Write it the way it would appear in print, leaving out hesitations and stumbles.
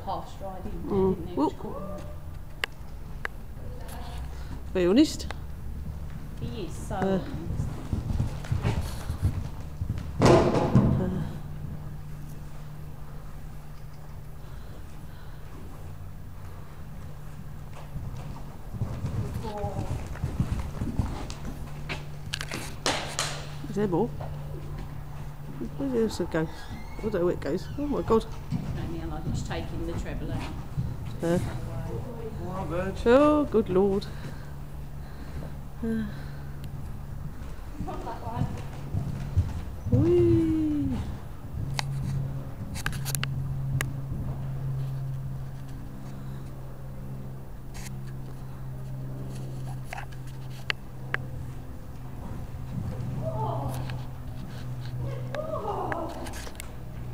half stride in there, didn't he? Which caught him out. Be honest. He is so honest. Is there more? Where else it goes? I don't know where it goes. Oh my god. Only I like it's taking the treble out. Oh, good lord. Whee.